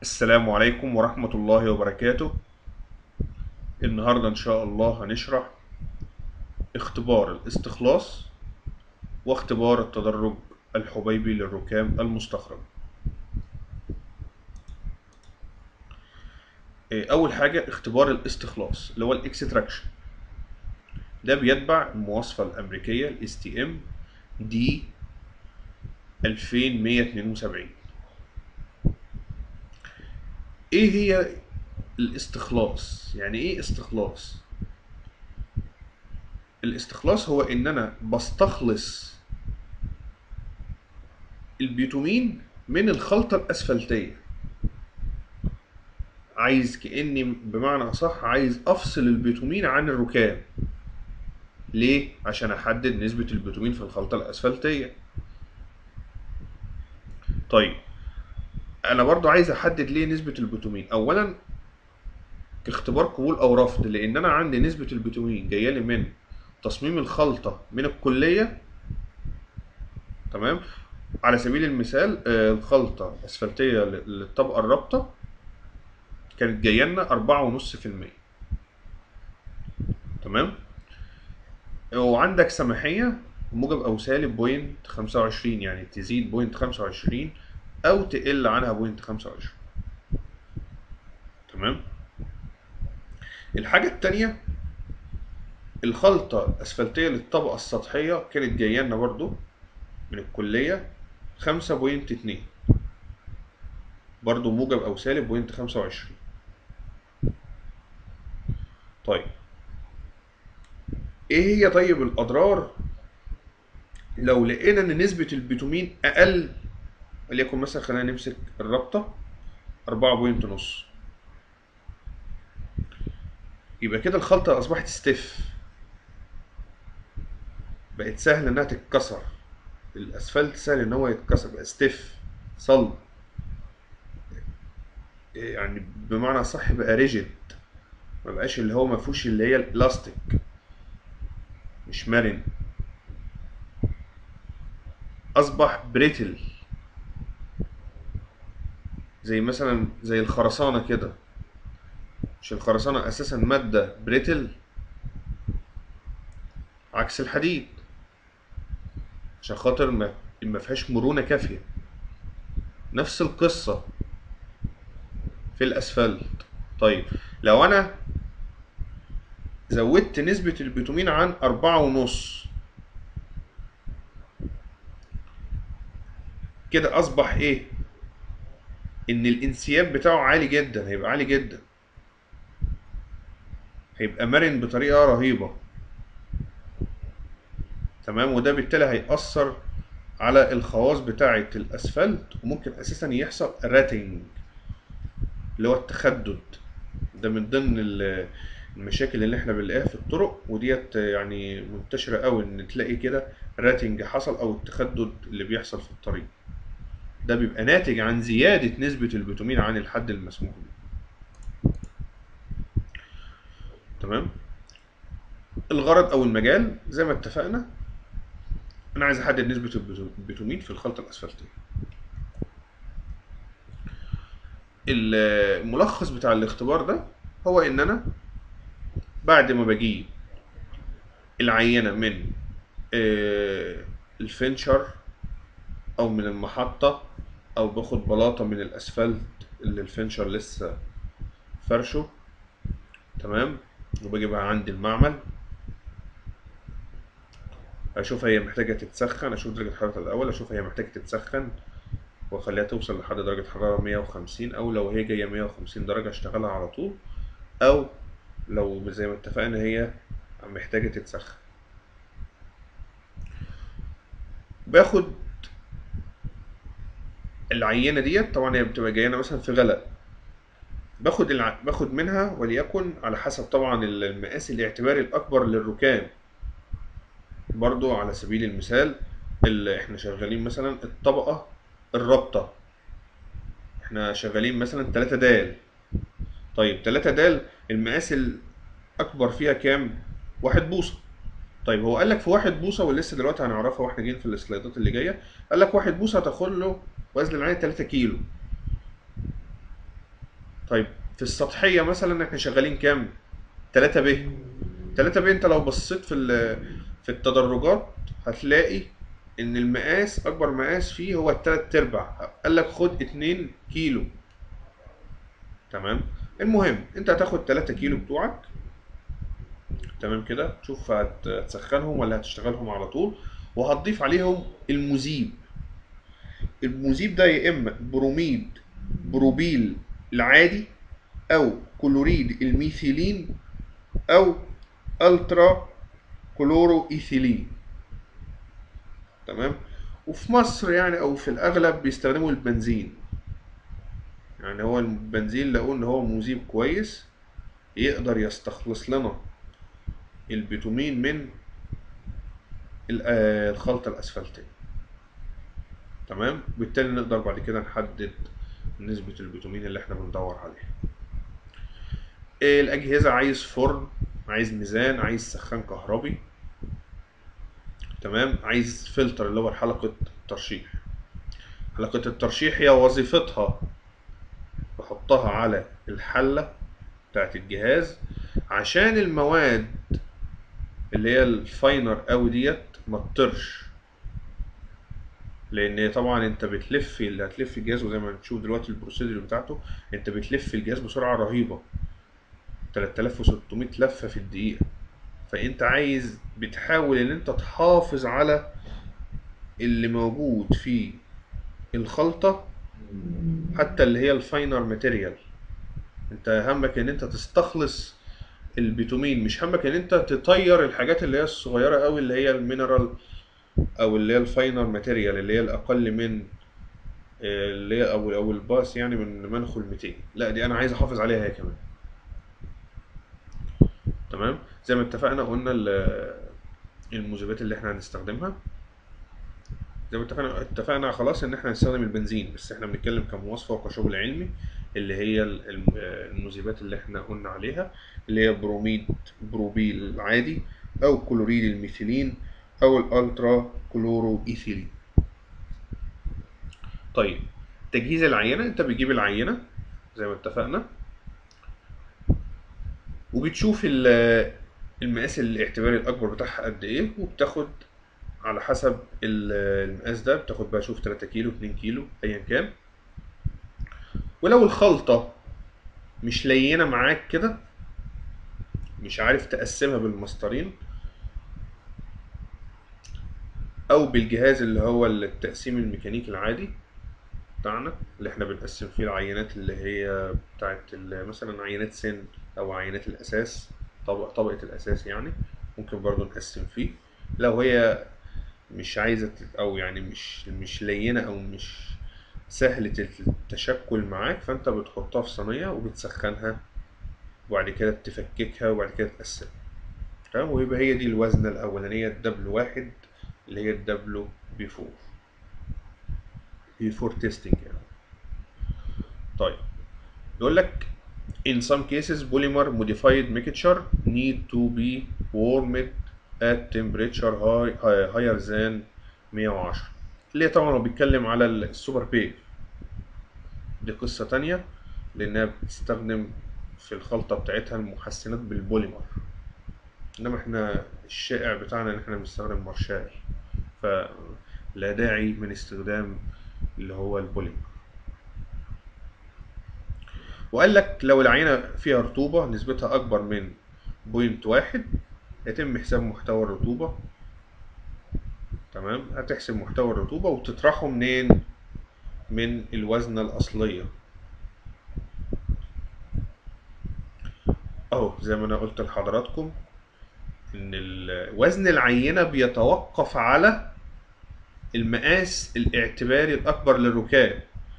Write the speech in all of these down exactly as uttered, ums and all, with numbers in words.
السلام عليكم ورحمة الله وبركاته. النهاردة إن شاء الله هنشرح اختبار الاستخلاص واختبار التدرج الحبيبي للركام المستخرج. إيه، أول حاجة اختبار الاستخلاص اللي هو الاكستراكشن، ده بيتبع المواصفة الأمريكية ال إس تي إم دي ألفين ومية واتنين وسبعين. إيه هي الاستخلاص؟ يعني إيه استخلاص؟ الاستخلاص هو إن أنا بستخلص البيتومين من الخلطة الأسفلتية. عايز كأني بمعنى أصح عايز أفصل البيتومين عن الركام. ليه؟ عشان أحدد نسبة البيتومين في الخلطة الأسفلتية. طيب أنا برضو عايز أحدد ليه نسبة البيتومين. أولا كاختبار قبول أو رفض، لأن أنا عندي نسبة البيتومين جاية لي من تصميم الخلطة من الكلية. تمام؟ على سبيل المثال الخلطة الأسفلتية للطبقة الرابطة كانت جاية لنا أربعة ونص في المية. تمام؟ وعندك سماحية موجب أو سالب بوينت خمسة وعشرين، يعني تزيد بوينت خمسة وعشرين أو تقل عنها بوينت خمسة وعشرين. تمام. الحاجة التانية الخلطة الأسفلتية للطبقة السطحية كانت جاية لنا برضو من الكلية خمسة بوينت اتنين، برضو موجب أو سالب بوينت خمسة وعشرين. طيب إيه هي طيب الأضرار لو لقينا إن نسبة البيتومين أقل؟ وليكن مثلا خلينا نمسك الرابطة أربعة بوينت نص، يبقى كده الخلطة أصبحت ستيف، بقت سهل إنها تتكسر. الأسفلت سهل إن هو يتكسر، بقى ستيف صلب، يعني بمعنى صح بقى ريجيد، ما بقاش اللي هو ما فيهوش اللي هي الالاستيك، مش مرن، أصبح بريتل زي مثلا زي الخرسانة كده. مش الخرسانة أساسا مادة بريتل عكس الحديد عشان خاطر ما ما فيهاش مرونة كافية. نفس القصة في الأسفلت. طيب لو أنا زودت نسبة البيتومين عن أربعة ونص، كده أصبح إيه؟ إن الانسياب بتاعه عالي جدا، هيبقى عالي جدا، هيبقى مرن بطريقة رهيبة. تمام. وده بالتالي هيأثر على الخواص بتاعة الأسفلت، وممكن أساسا يحصل راتنج اللي هو التخدد. ده من ضمن المشاكل اللي احنا بنلاقيها في الطرق، وديت يعني منتشرة قوي ان تلاقي كده راتنج حصل او التخدد اللي بيحصل في الطريق. ده بيبقى ناتج عن زيادة نسبة البيتومين عن الحد المسموح به. تمام. الغرض او المجال زي ما اتفقنا، انا عايز احدد نسبة البيتومين في الخلطة الاسفلتية. الملخص بتاع الاختبار ده هو ان انا بعد ما بجيب العينة من الفنشر او من المحطة، او باخد بلاطة من الاسفلت اللي الفنشر لسه فرشه. تمام. وبجيبها عندي المعمل، اشوف هي محتاجة تتسخن، اشوف درجة حرارتها الاول، اشوف هي محتاجة تتسخن واخليها توصل لحد درجة حرارة مية وخمسين، او لو هي جاية مية وخمسين درجة اشتغلها على طول، او لو زي ما اتفقنا هي محتاجة تتسخن. باخد العينة ديت، طبعا هي بتبقى جاية مثلا في غلق، باخد الع... باخد منها وليكن على حسب طبعا المقاس الاعتباري الاكبر للركام. برضو على سبيل المثال اللي احنا شغالين مثلا الطبقة الرابطة، احنا شغالين مثلا تلاتة دال. طيب تلاتة دال المقاس الاكبر فيها كام؟ واحد بوصة. طيب هو قال لك في واحد بوصة، ولسه دلوقتي هنعرفها واحنا جايين في السلايدات اللي جايه، قال لك واحد بوصة هتاخد له وزن العين تلاتة كيلو. طيب في السطحيه مثلا احنا شغالين كام؟ تلاتة ب. تلاتة ب انت لو بصيت في ال- في التدرجات هتلاقي ان المقاس اكبر مقاس فيه هو التلات ارباع، قال لك خد اتنين كيلو. تمام. المهم انت هتاخد تلاتة كيلو بتوعك، تمام كده، تشوف هت- هتسخنهم ولا هتشتغلهم على طول، وهتضيف عليهم المذيب. المذيب ده يا اما بروميد بروبيل العادي، او كلوريد الميثيلين، او الترا كلورو ايثيلين. تمام. وفي مصر يعني او في الاغلب بيستخدموا البنزين. يعني هو البنزين لقوا ان هو مذيب كويس، يقدر يستخلص لنا البيتومين من ال- آه، الخلطة الأسفلتية. تمام. بالتالي نقدر بعد كده نحدد نسبة البيتومين اللي احنا بندور عليها. إيه الأجهزة؟ عايز فرن، عايز ميزان، عايز سخان كهربي، تمام، عايز فلتر اللي هو حلقة الترشيح. حلقة الترشيح هي وظيفتها بحطها على الحلة بتاعت الجهاز عشان المواد اللي هي الفاينر قوي ديت ما تطرش. لان طبعا انت بتلف اللي هتلف الجهاز، وزي ما هنشوف دلوقتي البروسيدور بتاعته، انت بتلف الجهاز بسرعه رهيبه، تلاتة آلاف وستمية لفه في الدقيقه. فانت عايز بتحاول ان انت تحافظ على اللي موجود في الخلطه، حتى اللي هي الفاينر ماتيريال. انت همك ان انت تستخلص البيتومين، مش همك ان انت تطير الحاجات اللي هي الصغيره قوي اللي هي المينرال، او اللي هي الفاينر ماتيريال اللي هي الاقل من اللي هي او او الباس يعني من منخل ميتين. لا دي انا عايز احافظ عليها هي كمان. تمام. زي ما اتفقنا قلنا ال- المذيبات اللي احنا هنستخدمها، زي ما اتفقنا اتفقنا خلاص ان احنا هنستخدم البنزين، بس احنا بنتكلم كمواصفه وكشغل علمي. اللي هي ال- الم- المذيبات اللي احنا قلنا عليها، اللي هي بروميد بروبيل العادي، او كلوريد الميثيلين، او الالترا كلورو ايثيلين. طيب تجهيز العينه، انت بتجيب العينه زي ما اتفقنا، وبتشوف ال- المقاس الاعتباري الاكبر بتاعها قد ايه، وبتاخد على حسب ال- المقاس ده، بتاخد بقى شوف تلاتة كيلو اتنين كيلو ايا كان. ولو الخلطة مش لينة معاك كده، مش عارف تقسمها بالمسطرين او بالجهاز اللي هو التقسيم الميكانيكي العادي بتاعنا، اللي احنا بنقسم فيه العينات اللي هي بتاعت ال- مثلا عينات سن، او عينات الاساس، طبق طبقة الاساس يعني، ممكن برضو نقسم فيه. لو هي مش عايزة تت- او يعني مش مش لينة او مش سهلة التشكل معاك، فانت بتحطها في صينية وبتسخنها، وبعد كده تفككها، وبعد كده تقسمها. تمام. ويبقى هي دي الوزنة الأولانية الدبل واحد، اللي هي الدبلو بيفور بيفور تيستنج يعني. طيب يقول لك in some cases polymer modified mixture need to be warmed at temperature high, higher than مية وعشرة، اللي هي طبعا هو بيتكلم على السوبر بي. دي قصة تانية، لأنها بتستخدم في الخلطة بتاعتها المحسنات بالبوليمر، إنما إحنا الشائع بتاعنا إن إحنا بنستخدم مارشال، فلا داعي من استخدام اللي هو البوليمر. وقال لك لو العينة فيها رطوبة نسبتها أكبر من بوينت واحد، يتم حساب محتوى الرطوبة. تمام. هتحسب محتوى الرطوبة وتطرحه منين؟ من الوزنة الأصلية. أهو زي ما أنا قلت لحضراتكم إن وزن العينة بيتوقف على المقاس الاعتباري الأكبر للركاب.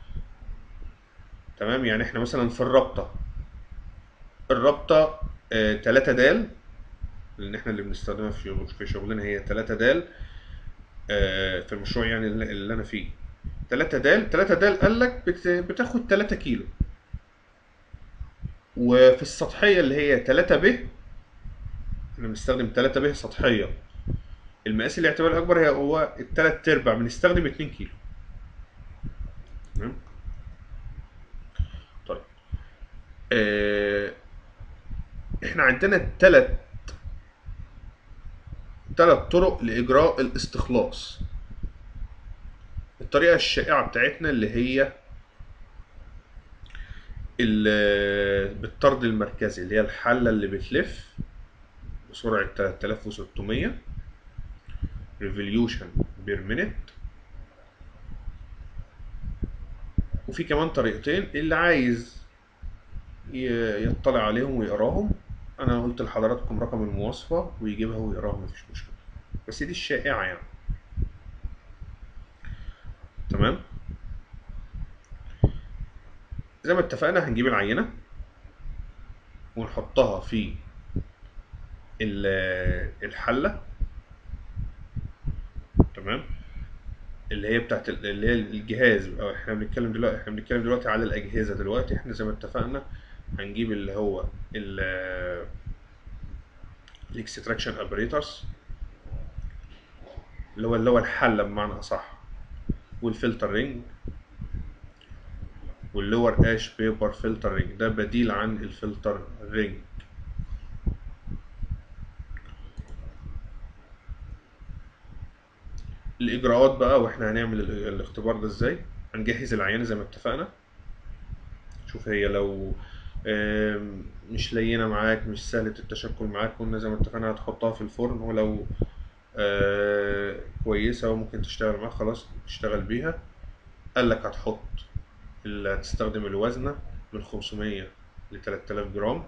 تمام. يعني إحنا مثلا في الرابطة، الرابطة آه تلاتة دال، لأن إحنا اللي بنستخدمها في شغل في شغلنا هي تلاتة دال. آه في المشروع يعني اللي اللي أنا فيه تلاتة دال. تلاتة دال قال لك بت- بتاخد تلاتة كيلو. وفي السطحية اللي هي تلاتة ب، احنا بنستخدم تلاتة ب سطحية، المقاس الاعتباري الأكبر هي هو التلات أرباع، بنستخدم اتنين كيلو. تمام. طيب آه، احنا عندنا ثلاث ثلاث طرق لاجراء الاستخلاص. الطريقه الشائعه بتاعتنا اللي هي ال- بالطرد المركزي، اللي هي الحله اللي بتلف بسرعه ثلاثة آلاف وستمية ريفوليوشن بير مينيت. وفي كمان طريقتين اللي عايز ي- يطلع عليهم ويقراهم، انا قلت لحضراتكم رقم المواصفه ويجيبها ويقراها، مفيش مشكله، بس دي الشائعه يعني. تمام. زي ما اتفقنا هنجيب العينه ونحطها في ال- الحله. تمام. اللي هي بتاعت ال- اللي هي الجهاز، أو احنا بنتكلم دلوقتي احنا بنتكلم دلوقتي على الاجهزه. دلوقتي احنا زي ما اتفقنا هنجيب اللي هو الاكستراكشن ابريتورز، اللي هو اللي هو الحله بمعنى اصح، والفلتر رينج، واللور اش بيبر فلتر رينج، ده بديل عن الفلتر رينج. الاجراءات بقى، واحنا هنعمل ال- الاختبار ده ازاي. هنجهز العينه زي ما اتفقنا. شوف هي لو آم، مش لينه معاك، مش سهله التشكل معاك، قلنا زي ما اتفقنا هتحطها في الفرن، ولو آه، كويسه وممكن تشتغل معاك خلاص تشتغل بيها. قال لك هتحط اللي هتستخدم الوزنه من خمسمية ل ثلاثة آلاف جرام،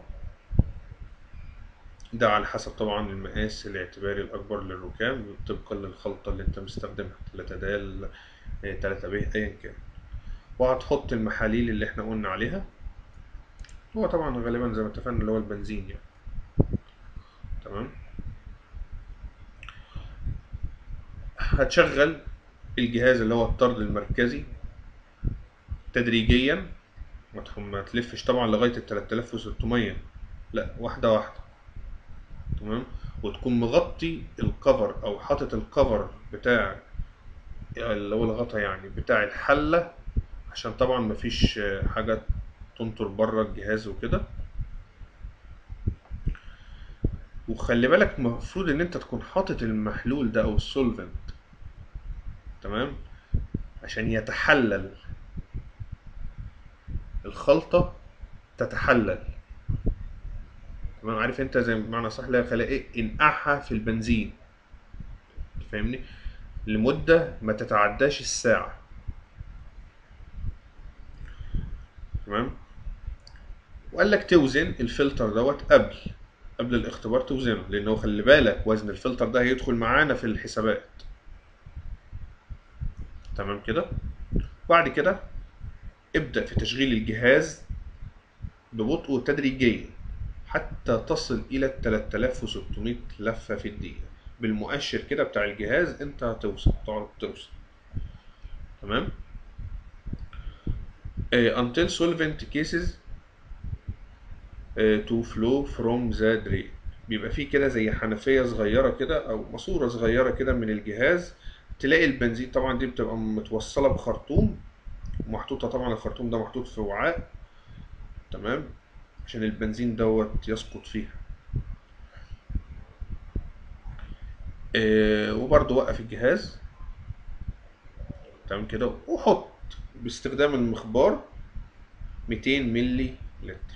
ده على حسب طبعا المقاس الاعتباري الأكبر للركام طبقا للخلطة اللي انت مستخدمها، تلاتة د تلاتة ب أيا كان. وهتحط المحاليل اللي احنا قلنا عليها، هو طبعا غالبا زي ما اتفقنا اللي هو البنزين يعني. تمام. هتشغل الجهاز اللي هو الطرد المركزي تدريجيا، ما تخ- ما تلفش طبعا لغاية ال تلاتة آلاف وستمية، لا، واحدة واحدة. تمام. وتكون مغطي الكفر او حاطط الكفر بتاع اللي هو الغطا يعني بتاع الحلة، عشان طبعا مفيش حاجة تنطر بره الجهاز وكده. وخلي بالك المفروض ان انت تكون حاطط المحلول ده او السولفنت، تمام، عشان يتحلل الخلطة، تتحلل. تمام. عارف انت زي معنى صح لا خلاص ايه، انقعها في البنزين، فاهمني، لمدة ما تتعداش الساعة. تمام. وقال لك توزن الفلتر دوت قبل قبل الاختبار، توزنه، لانه خلي بالك وزن الفلتر ده هيدخل معانا في الحسابات. تمام كده. بعد كده ابدأ في تشغيل الجهاز ببطء تدريجيا حتى تصل إلى تلاتة آلاف وستمية لفة في الدقيقة. بالمؤشر كده بتاع الجهاز انت هتوصل، تعرف توصل. تمام. uh, until solvent cases uh, to flow from the drain. بيبقى فيه كده زي حنفية صغيرة كده أو ماسورة صغيرة كده من الجهاز، تلاقي البنزين طبعا دي بتبقى متوصلة بخرطوم، محطوطة طبعا الخرطوم ده محطوط في وعاء، تمام، عشان البنزين دوت يسقط فيها. آه، وبرضه وقف الجهاز، تمام كده، وحط باستخدام المخبار ميتين ملي لتر.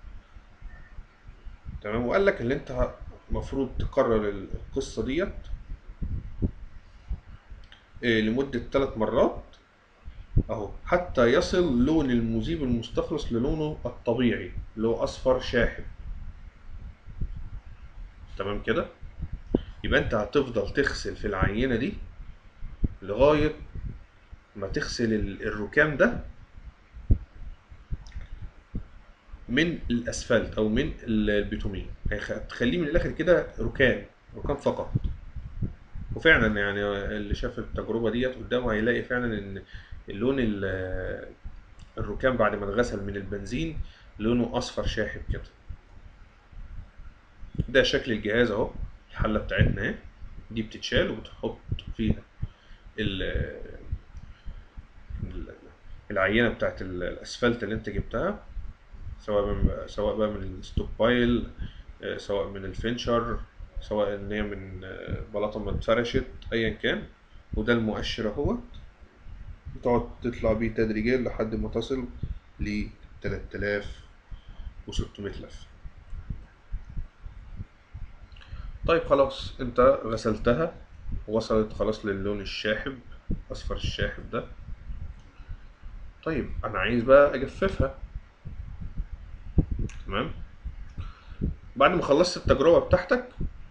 تمام. وقال لك اللي انت المفروض تكرر القصة ديت آه، لمدة ثلاث مرات اهو، حتى يصل لون المذيب المستخلص للونه الطبيعي اللي هو اصفر شاحب. تمام كده. يبقى انت هتفضل تغسل في العينة دي لغاية ما تغسل ال- الركام ده من الاسفلت او من ال- البيتومين، هتخليه من الاخر كده ركام، ركام فقط. وفعلا يعني اللي شاف التجربة ديت قدامه هيلاقي فعلا ان اللون ال- الركام بعد ما اتغسل من البنزين لونه اصفر شاحب كده. ده شكل الجهاز اهو. الحلة بتاعتنا اهي، دي بتتشال وبتحط فيها ال- ال- العينة بتاعت ال- الاسفلت اللي انت جبتها. سواء من سواء بقى من الستوك بايل، آه، سواء من الفينشر، سواء ان هي من آه، بلاطه ما اتفرشت، ايا كان. وده المؤشر اهوت، بتقعد تطلع بيه تدريجيا لحد ما تصل ل تلات آلاف وستمية لفه. طيب خلاص، انت غسلتها وصلت خلاص للون الشاحب، اصفر الشاحب ده. طيب انا عايز بقى اجففها. تمام. بعد ما خلصت التجربه بتاعتك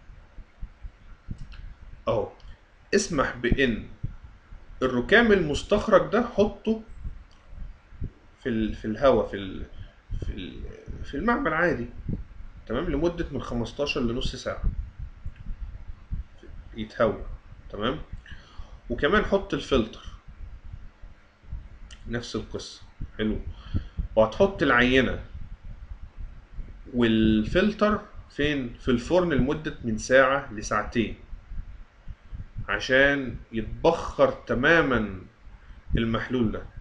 اهو، اسمح بان الركام المستخرج ده حطه في ال... في الهواء، في ال... في ال... في المعمل عادي. تمام، لمده من خمستاشر لنص ساعه يتهوى. تمام. وكمان حط الفلتر نفس القصه. حلو. وهتحط العينه والفلتر فين؟ في الفرن لمده من ساعه لساعتين عشان يتبخر تماما المحلول ده.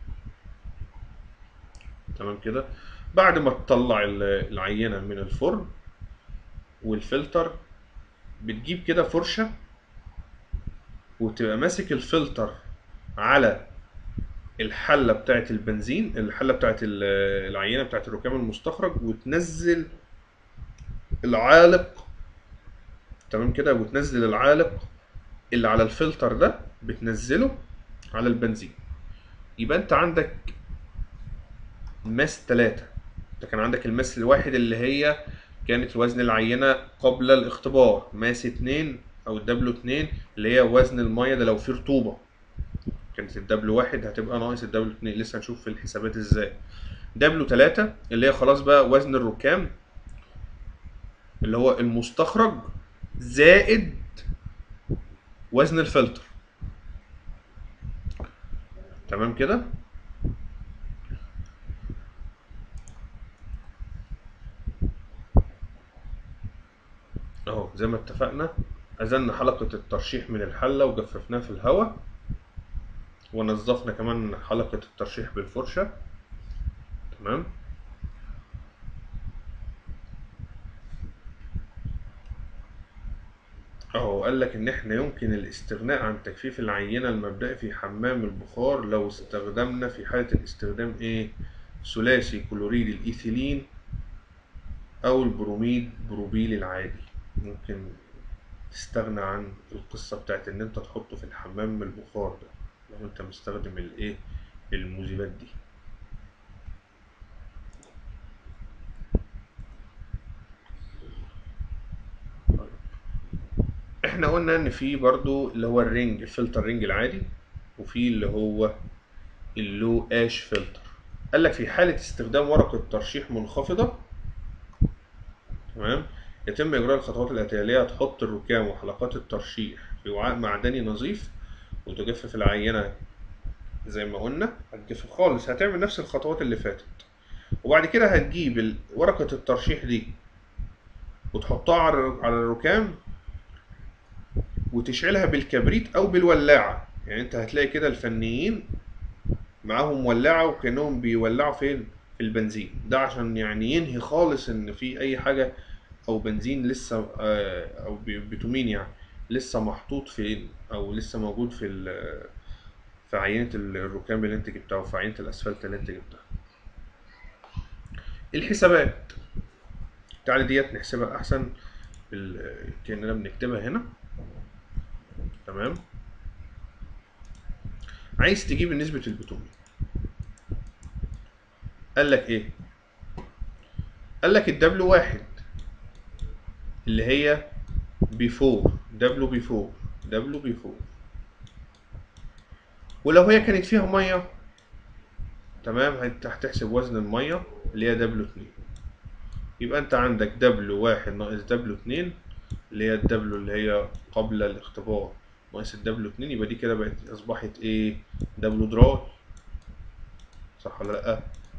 تمام كده. بعد ما تطلع العينه من الفرن والفلتر، بتجيب كده فرشه وتبقى ماسك الفلتر على الحله بتاعه البنزين، الحله بتاعه العينه بتاعه الركام المستخرج، وتنزل العالق. تمام كده. وتنزل العالق اللي على الفلتر ده، بتنزله على البنزين. يبقى انت عندك ماس ثلاثة. انت كان عندك الماس الواحد اللي هي كانت وزن العينة قبل الاختبار، ماس اتنين او الدبلو اتنين اللي هي وزن المية ده لو في رطوبة، كانت الدبلو واحد هتبقى ناقص الدبلو اتنين، لسه هنشوف في الحسابات ازاي. دبلو تلاتة اللي هي خلاص بقى وزن الركام اللي هو المستخرج زائد وزن الفلتر. تمام كده. اهو زي ما اتفقنا، أزلنا حلقة الترشيح من الحلة وجففناها في الهواء، ونظفنا كمان حلقة الترشيح بالفرشة. تمام. اهو قال لك ان احنا يمكن الاستغناء عن تجفيف العينة المبدئي في حمام البخار لو استخدمنا في حالة الاستخدام ايه؟ ثلاثي كلوريد الايثيلين او البروميد بروبيل العادي. ممكن تستغنى عن القصة بتاعت ان انت تحطه في الحمام البخار ده لو انت مستخدم الايه؟ المذيبات دي. احنا قلنا ان في برضو اللي هو الرينج، الفلتر رينج العادي، وفي اللي هو اللو اش فلتر. قال لك في حالة استخدام ورقة ترشيح منخفضة، تمام، يتم إجراء الخطوات الآتية: تحط الركام وحلقات الترشيح في وعاء معدني نظيف، وتجفف العينة زي ما قلنا. هتجفف خالص، هتعمل نفس الخطوات اللي فاتت. وبعد كده هتجيب ورقة الترشيح دي وتحطها على الركام وتشعلها بالكبريت أو بالولاعة. يعني أنت هتلاقي كده الفنيين معاهم ولاعة وكأنهم بيولعوا فين؟ في البنزين ده، عشان يعني ينهي خالص ان في اي حاجة او بنزين لسه او بتومين يعني لسه محطوط فين او لسه موجود في في عينة الركام اللي انت جبتها وفي عينة الاسفلت اللي انت جبتها. الحسابات تعالى ديت نحسبها احسن كأننا بنكتبها هنا. تمام. عايز تجيب نسبة البتومين، قال لك ايه؟ قال لك الدبلو واحد اللي هي بيفور، دبلو بيفور، دبلو بيفور. ولو هي كانت فيها ميه، تمام، هتحسب وزن الميه اللي هي دبلو اتنين. يبقى انت عندك دبلو واحد ناقص دبلو اتنين اللي هي الدبلو اللي هي قبل الاختبار ناقص الدبلو اتنين، يبقى دي كده بقت اصبحت ايه؟ دبلو دراي. صح ولا لا؟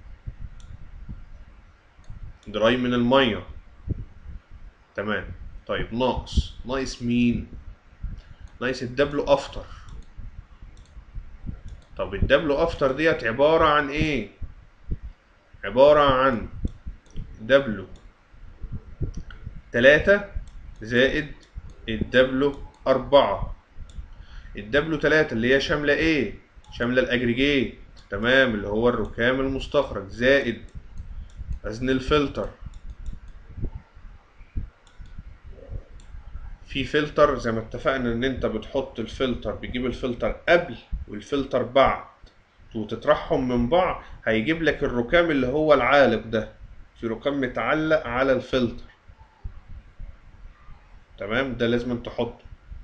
دراي من الميه. تمام. طيب ناقص ناقص مين؟ ناقص الدبلو افتر. طب الدبلو افتر ديت عبارة عن ايه؟ عبارة عن دبليو تلاتة زائد الدبليو أربعة. الدبليو تلاتة اللي هي شاملة ايه؟ شاملة الاجريجيت، تمام، اللي هو الركام المستخرج، زائد وزن الفلتر. في فلتر زي ما اتفقنا ان انت بتحط الفلتر، بتجيب الفلتر قبل والفلتر بعد وتطرحهم من بعض، هيجيب لك الركام اللي هو العالق ده، في ركام متعلق على الفلتر، تمام، ده لازم تحطه.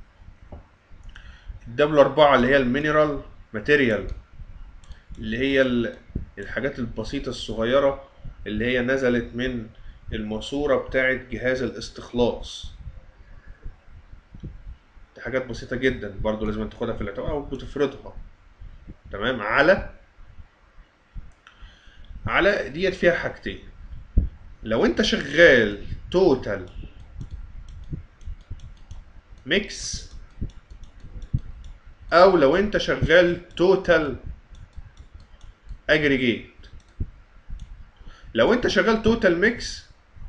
الدبليو أربعة اللي هي المينرال ماتيريال، اللي هي الحاجات البسيطة الصغيرة اللي هي نزلت من الماسورة بتاعة جهاز الاستخلاص. دي حاجات بسيطة جدا برضو لازم تاخدها في الاعتبار او بتفرضها، تمام. على على ديت فيها حاجتين، لو انت شغال توتال ميكس او لو انت شغال توتال اجريجيت. لو انت شغال توتال ميكس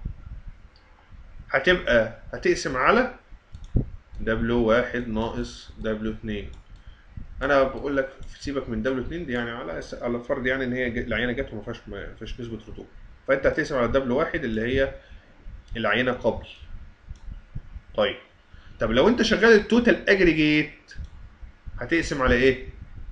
هتبقى هتقسم على دبليو واحد ناقص دبليو اتنين. انا بقول لك سيبك من دبليو اتنين دي، يعني على على فرض يعني ان هي العينه جت وما فيهاش ما فيهاش نسبه رطوبه، فانت هتقسم على دبليو واحد اللي هي العينه قبل. طيب، طب لو انت شغال التوتال اجريجيت هتقسم على ايه؟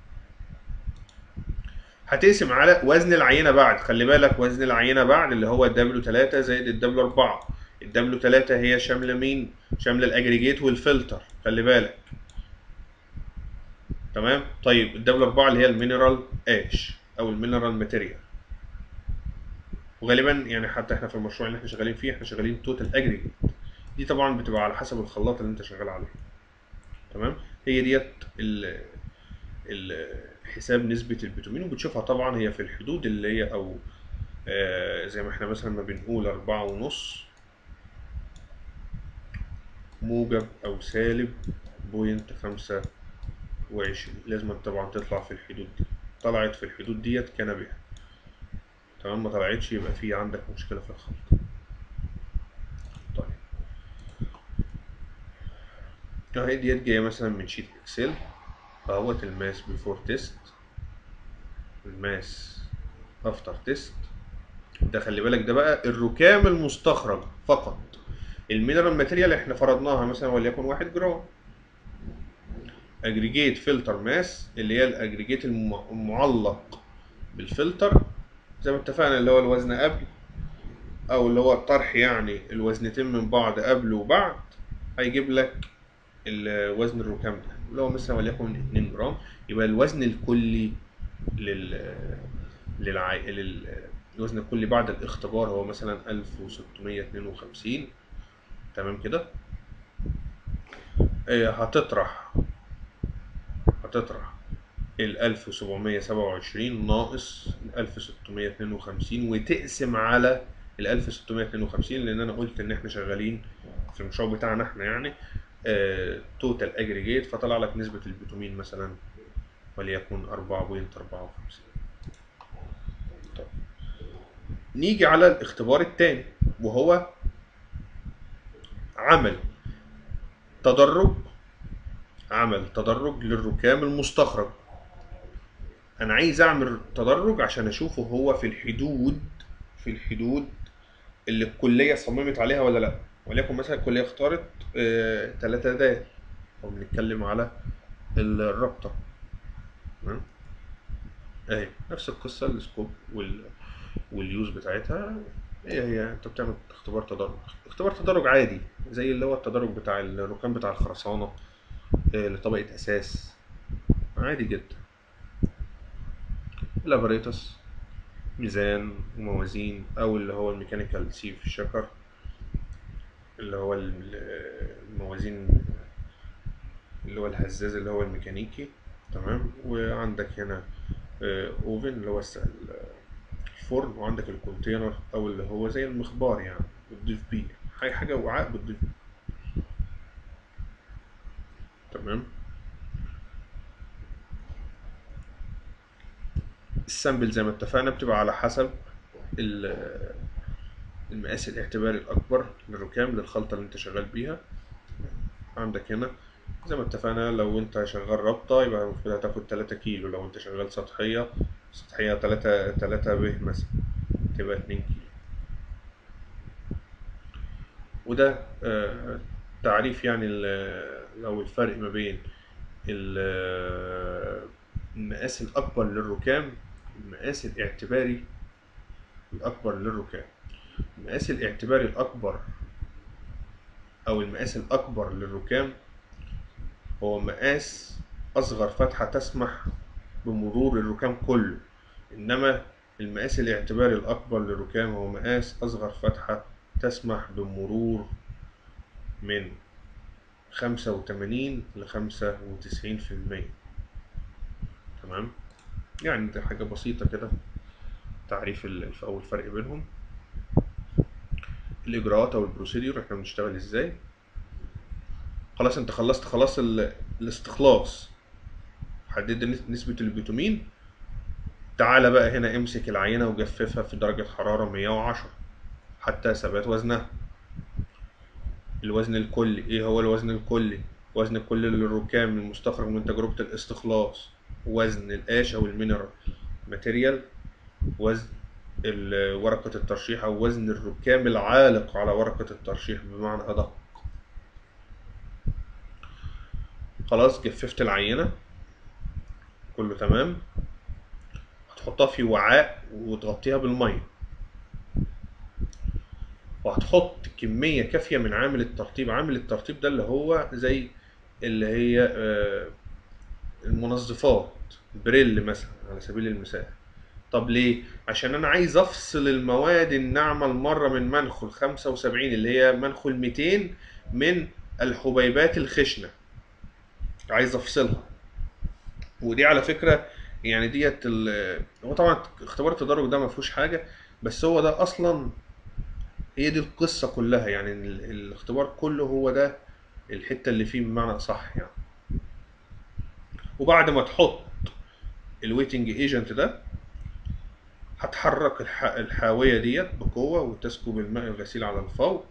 هتقسم على وزن العينه بعد. خلي بالك وزن العينه بعد اللي هو الدبليو تلاتة زائد الدبليو أربعة. الدبليو تلاتة هي شامله مين؟ شامله الاجريجيت والفلتر، خلي بالك، تمام. طيب الدبليو أربعة اللي هي المينرال اش او المينرال ماتيريال، وغالبا يعني حتى احنا في المشروع اللي احنا شغالين فيه احنا شغالين توتال اجريجيت. دي طبعا بتبقى على حسب الخلاط اللي انت شغال عليه، تمام. هي ديت ال حساب نسبة البيتومين، وبتشوفها طبعا هي في الحدود اللي هي او آه زي ما احنا مثلا ما بنقول أربعة ونص موجب او سالب بوينت خمسة وعشرين. لازم طبعا تطلع في الحدود دي، طلعت في الحدود ديت كان بها، تمام. ما طلعتش يبقى في عندك مشكلة في الخلط. طيب اهي ديت جاية مثلا من شيت اكسل اهوت، الماس بيفور تيست، الماس افتر تيست. ده خلي بالك ده بقى الركام المستخرج فقط. المينرال ماتيريال احنا فرضناها مثلا وليكن واحد جرام. اجريجيت فلتر ماس اللي هي الاجريجيت المعلق بالفلتر، زي ما اتفقنا اللي هو الوزن قبل او اللي هو الطرح، يعني الوزنتين من بعض قبل وبعد، هيجيب لك الوزن الركام ده اللي هو مثلا وليكن اتنين جرام. يبقى الوزن الكلي لل للع... لل... الوزن الكلي بعد الاختبار هو مثلا ألف وستمية اتنين وخمسين، تمام كده. آه، هتطرح هتطرح ال ألف وسبعمية سبعة وعشرين ناقص ال ألف وستمية اتنين وخمسين وتقسم على ال ألف وستمية اتنين وخمسين، لان انا قلت ان احنا شغالين في المشروع بتاعنا احنا يعني توتال اجريجيت، فطلع لك نسبة البيتومين مثلا وليكن أربعة بوينت أربعة وخمسين. طيب نيجي على الاختبار الثاني وهو عمل تدرج عمل تدرج للركام المستخرج. انا عايز اعمل تدرج عشان اشوفه هو في الحدود في الحدود اللي الكليه صممت عليها ولا لا. وليكن مثلا الكليه اختارت آه تلاتة د، او بنتكلم على الرابطه، تمام. اهي نفس القصه، السكوب وال واليوز بتاعتها هي هي انت بتعمل اختبار تدرج، اختبار تدرج عادي زي اللي هو التدرج بتاع الركام بتاع الخرسانه آه لطبقه اساس، عادي جدا. الابريتس ميزان وموازين، او اللي هو الميكانيكال سيف شكر اللي هو الموازين اللي هو الهزاز اللي هو الميكانيكي، تمام. وعندك هنا اوفن اللي هو الفرن، وعندك الكونتينر او اللي هو زي المخبار يعني بتضيف بيه اي حاجه، وعاء بتضيف بيه، تمام. السامبل زي ما اتفقنا بتبقى على حسب ال المقاس الاعتباري الأكبر للركام للخلطة اللي أنت شغال بيها. عندك هنا زي ما اتفقنا، لو أنت شغال رابطة يبقى المفروض هتاخد تلاتة كيلو، لو أنت شغال سطحية سطحية تلاتة تلاتة ب مثلا تبقى اتنين كيلو. وده آه، تعريف يعني أو الفرق ما بين المقاس الأكبر للركام المقاس الاعتباري الأكبر للركام. المقاس الاعتباري الأكبر أو المقاس الأكبر للركام هو مقاس أصغر فتحة تسمح بمرور الركام كله، إنما المقاس الاعتباري الأكبر للركام هو مقاس أصغر فتحة تسمح بمرور من خمسة وتمانين لخمسة وتسعين في المية. تمام، يعني دي حاجة بسيطة كده، تعريف أو الفرق بينهم. الإجراءات أو البروسيديور إحنا بنشتغل إزاي. خلاص أنت خلصت خلاص الاستخلاص، حددت نسبة البيتومين. تعالى بقى هنا امسك العينة وجففها في درجة حرارة مية وعشرة حتى ثبات وزنها. الوزن الكلي، ايه هو الوزن الكلي؟ وزن كل الركام المستخرج من تجربة الاستخلاص، وزن القاش او المينرال ماتيريال، وزن ورقة الترشيح او وزن الركام العالق على ورقة الترشيح بمعنى ادق. خلاص جففت العينة كله تمام، هتحطها في وعاء وتغطيها بالمية، وهتحط كمية كافية من عامل الترطيب. عامل الترطيب ده اللي هو زي اللي هي المنظفات، بريل مثلا على سبيل المثال. طب ليه؟ عشان انا عايز افصل المواد الناعمة المرة من منخل خمسة وسبعين اللي هي منخل ميتين من الحبيبات الخشنة، عايز افصلها. ودي على فكرة يعني ديت هو طبعا اختبار التدرج ده ما فيهوش حاجة، بس هو ده اصلا هي دي القصة كلها، يعني الاختبار كله هو ده الحتة اللي فيه بمعنى صح يعني. وبعد ما تحط الويتنج ايجنت ده هتحرك الحاوية ديت بقوة وتسكب الماء الغسيل على الفور،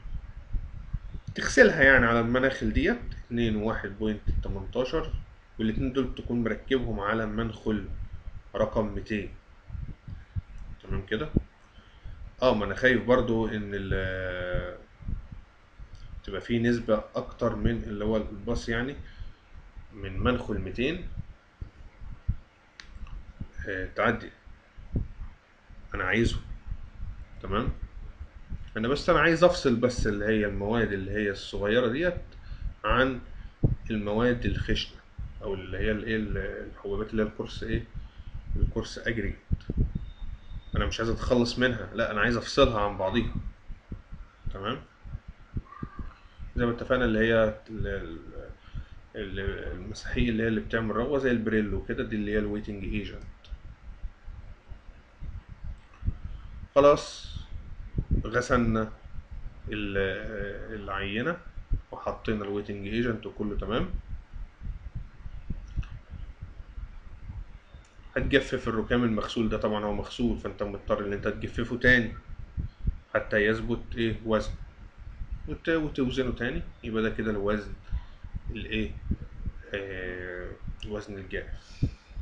تغسلها يعني على المناخل ديت اتنين وواحد بوينت تمنتاشر، والاتنين دول تكون مركبهم على منخل رقم ميتين. تمام كده. اه ما انا خايف برضو ان تبقى فيه نسبة اكتر من اللي هو الباص، يعني من منخل ميتين آه تعدي انا عايزه. تمام، انا بس انا عايز افصل بس اللي هي المواد اللي هي الصغيرة ديت عن المواد الخشنة او اللي هي الايه الحبوبات اللي هي الكورس ايه الكورس اجريت. انا مش عايز اتخلص منها، لا انا عايز افصلها عن بعضيها. تمام، زي ما اتفقنا اللي هي المساحيق اللي هي اللي بتعمل رغوة زي البريلو كده، دي اللي هي الويتنج ايجنت. خلاص غسلنا العينة وحطينا الويتنج ايجنت وكله تمام. هتجفف الركام المغسول ده، طبعا هو مغسول فانت مضطر ان انت تجففه تاني حتى يثبت ايه وزن، وتوزنه تاني، يبقى ده كده الوزن الايه آه وزن الجاف.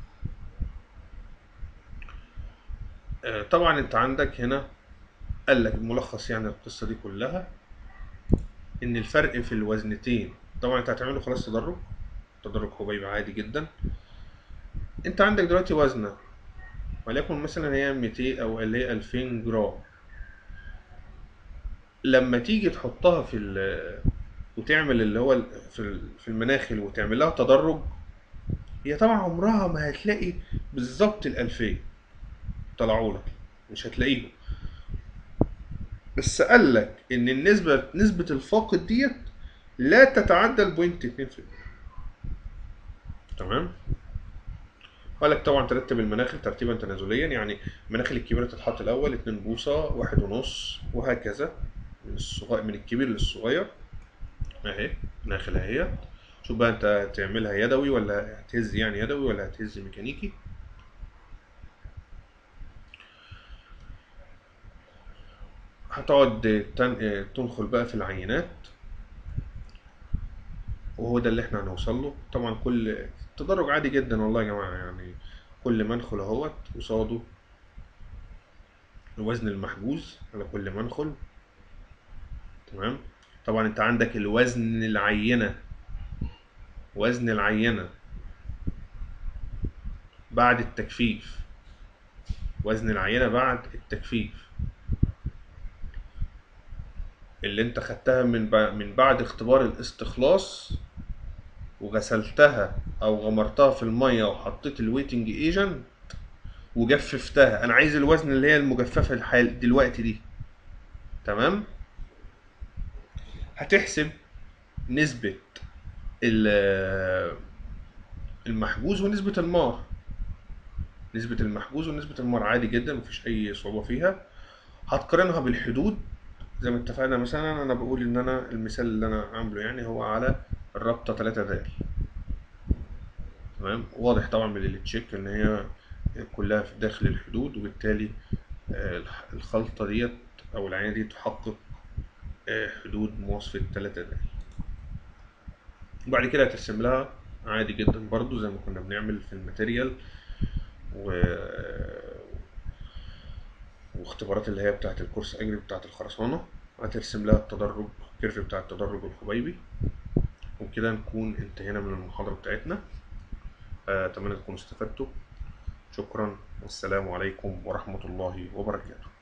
آه طبعا انت عندك هنا قال لك الملخص يعني القصه دي كلها ان الفرق في الوزنتين، طبعا انت هتعمله خلاص تدرج تدرج حبيب عادي جدا. انت عندك دلوقتي وزنه وليكن مثلا هي ميتين او اللي هي ألفين جرام، لما تيجي تحطها في وتعمل اللي هو في في المناخل وتعمل لها تدرج، هي طبعا عمرها ما هتلاقي بالظبط الألفين طلعوا لك، مش هتلاقيهم. بس قال لك ان النسبة نسبة الفاقد ديت لا تتعدى البوينت اتنين في المية. تمام، قال لك طبعا ترتب المناخل ترتيبا تنازليا، يعني المناخل الكبيرة تتحط الأول اتنين بوصة واحد ونص وهكذا من الصغير من الكبير للصغير اهي مناخل اهي. شوف بقى انت هتعملها يدوي ولا هتهز يعني يدوي ولا هتهز ميكانيكي. هتقعد تن- تنخل بقى في العينات، وهو ده اللي احنا هنوصل له. طبعا كل تدرج عادي جدا والله يا جماعة، يعني كل منخل اهوت قصاده الوزن المحجوز على كل منخل. تمام. طبعا انت عندك الوزن العينة، وزن العينة بعد التجفيف، وزن العينة بعد التجفيف اللي انت خدتها من بع- من بعد اختبار الاستخلاص، وغسلتها او غمرتها في المية وحطيت الويتنج ايجنت وجففتها. انا عايز الوزن اللي هي المجففة الحال دلوقتي دي. تمام. هتحسب نسبة ال- المحجوز ونسبة المار. نسبة المحجوز ونسبة المار عادي جدا، مفيش أي صعوبة فيها. هتقارنها بالحدود زي ما اتفقنا. مثلا أنا بقول إن أنا المثال اللي أنا عامله يعني هو على الرابطة تلاتة دال. تمام. واضح طبعا من التشيك إن هي كلها في داخل الحدود، وبالتالي آه، الخلطة ديت أو العينة دي تحقق آه، حدود مواصفة تلاتة دال. وبعد كده هترسم لها عادي جدا برضو زي ما كنا بنعمل في الماتيريال و... واختبارات اللي هي بتاعة الكورس أجري بتاعة الخرسانة. هترسم لها التدرج، الكيرف بتاع التدرج الحبيبي. وبكده نكون انتهينا من المحاضرة بتاعتنا. أتمنى تكونوا استفدتوا. شكرا، والسلام عليكم ورحمة الله وبركاته.